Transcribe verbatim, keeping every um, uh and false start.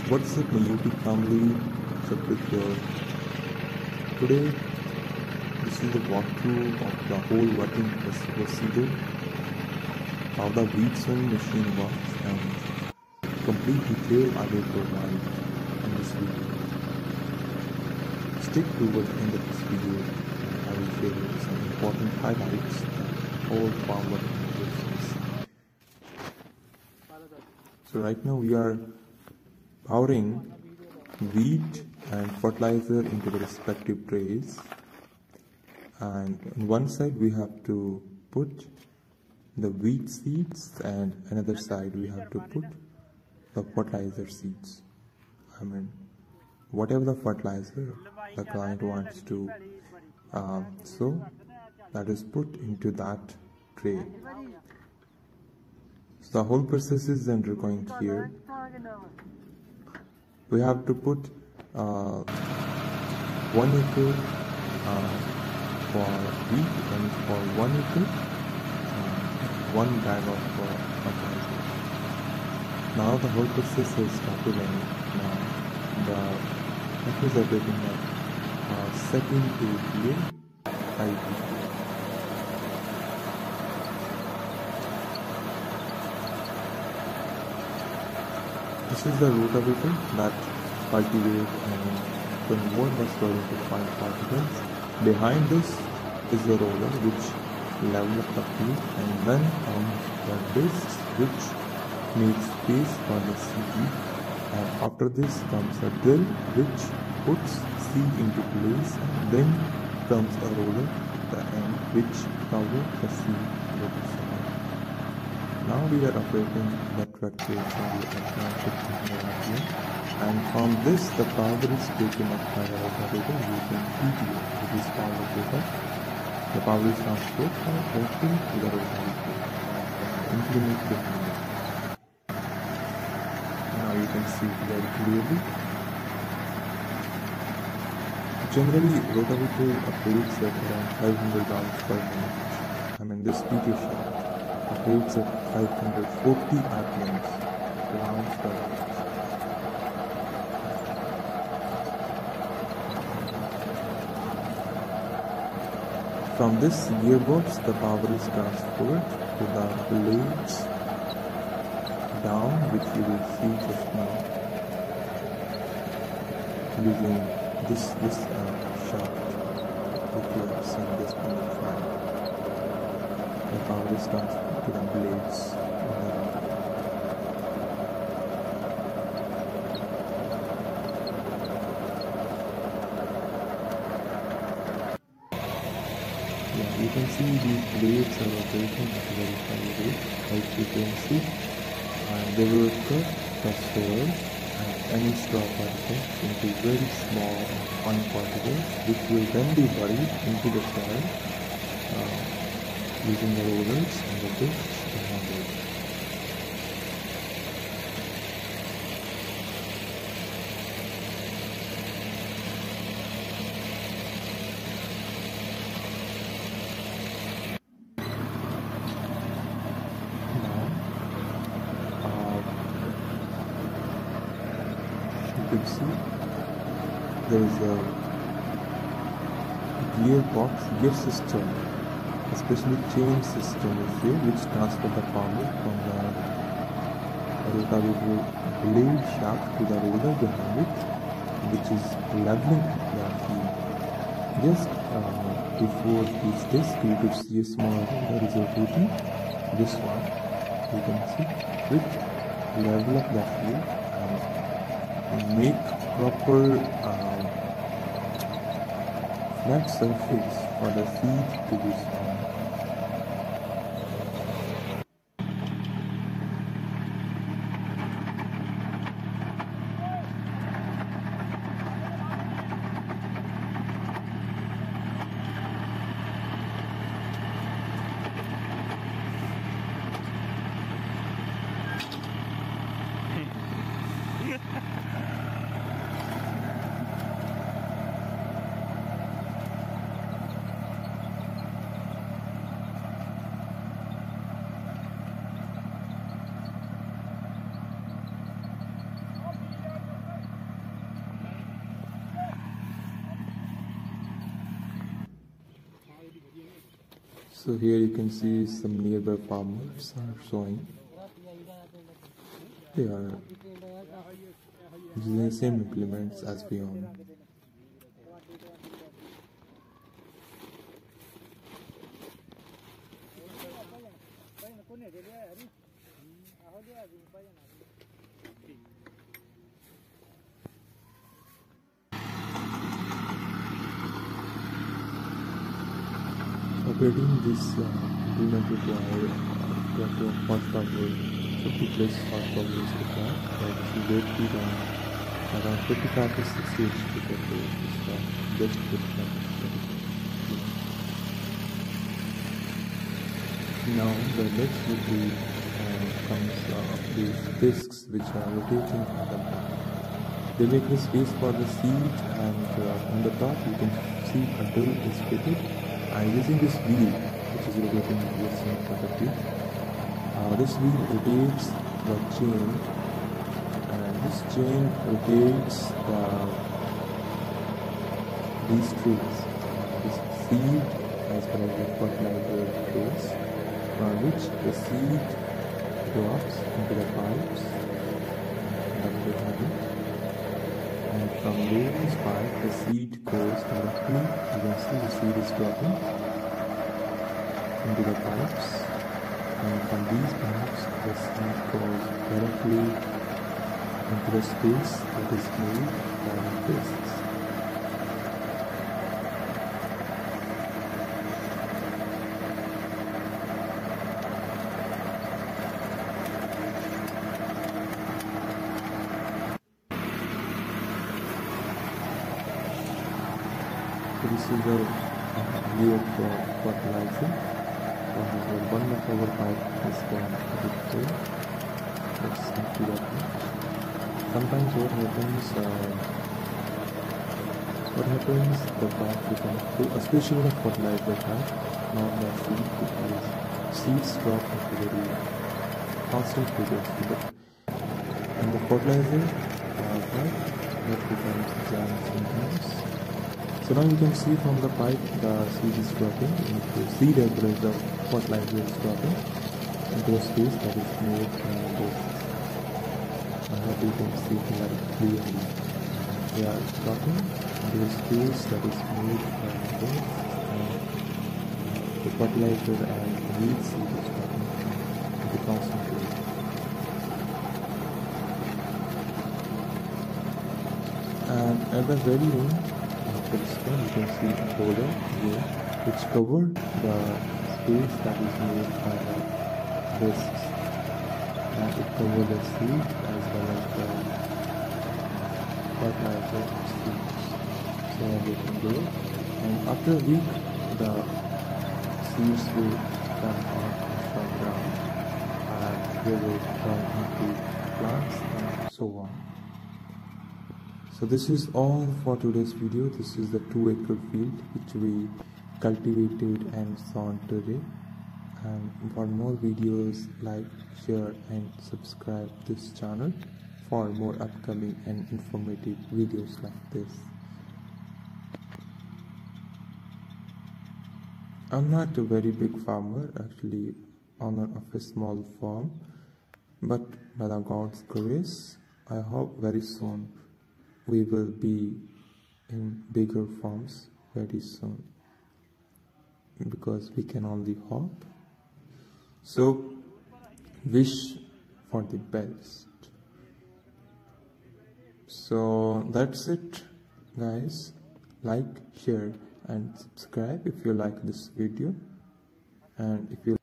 What's up, my YouTube family? Saprit here. Today, this is the walkthrough of the whole working procedure, how the weed sowing machine works, and complete detail I will provide in this video. Stick towards the end of this video, and I will share with you some important highlights of all farm working process. So right now we are pouring wheat and fertilizer into the respective trays, and on one side we have to put the wheat seeds and another side we have to put the fertilizer seeds. I mean, whatever the fertilizer the client wants to uh, sow, that is put into that tray. So the whole process is undergoing here. We have to put uh, one acre uh, for wheat, and for one acre uh, one bag of uh, fertilizer. Now the whole process is started, and now the acres are getting uh, set into here. I P. This is the rotavator that cultivates and converts the soil into fine particles. Behind this is the roller which levels up the field, and then comes the discs which makes space for the seed. And after this comes a drill which puts seed into place, and then comes a roller at the end which covers the seed with the soil. Now we are operating the tractor and from this the power is taken up by the rotavator using P T O, which is power paper. The power is transferred from the tractor to the rotavator and implement the power. Now you can see very clearly. Generally, rotavator operates at around five hundred dollars per minute. I mean, this P T O shaft operates at five hundred forty R P Ms, rounds per minute. From this gearbox, the power is transferred to the blades down, which you will see just now, using this this uh, shaft, which you have seen this on the front. The power is transferred to the blades on the right. Yeah, you can see these blades are rotating at a very high rate, as you can see, and they will cut the soil and any straw particles into very small and fine particles, which will then be buried into the soil uh, using the rollers and the discs behind it. Now, uh, you can see there is a gearbox, gear system, especially chain system is here, which transfer the power from the rotavator blade shaft to the roller behind it, which is leveling the field. Just uh, before this disc, you could see a small roller is rotating. This one, you can see, which level up the field and make proper uh, flat surface for the seed to be sown. So here you can see some nearby farmers are showing. They are using the same implements as we own. Operating this uh, implement require uh, to have horsepower, fifty plus horsepower is required. But if you wait to the around fifty-five to sixty H P to get this uh, best fifty-five to sixty. Now the next would be uh, comes uh, these discs which are rotating on the back. They make the space for the seat, and uh, on the top you can see a drill is fitted. And using this wheel, which is rotating this in front of you, uh, this wheel rotates the chain, and this chain rotates the these trees. This seed as well as the fertilizer trays, from which the seed drops into the pipes. That's what happens. And from this pipe, the seed goes directly. You can see the seed is dropping into the pipes, and from these pipes, the seed goes directly into the space that is made by the discs. So this is the uh, view of the fertilizer. Uh, one of our pipe is going to be full. Let's empty that one. Sometimes what happens, uh, what happens, the pipe becomes full, especially the fertilizer pipe, not the seed, because seeds drop into very constant frequency. But in the fertilizer uh, pipe, that becomes jammed sometimes. So now you can see from the pipe the seed is dropping into seed as well as the fertilizer is dropping into a space that is made from this. I hope you can see here clearly. They are dropping into a space that is made from this, and the fertilizer and the wheat seed is dropping into concentrate. And at the very end, you can see a border here which covered the space that is made by the discs, and it covered the seed as well as the fertilizer seeds. So they can go, and after a week the seeds will come out from the ground and they will turn into plants and so on. So this is all for today's video. This is the two acre field which we cultivated and sown today. And for more videos, like, share and subscribe this channel for more upcoming and informative videos like this. I'm not a very big farmer, actually owner of a small farm, but by the God's grace, I hope very soon we will be in bigger farms very soon, because we can only hope. So wish for the best. So that's it, guys. Like, share and subscribe if you like this video, and if you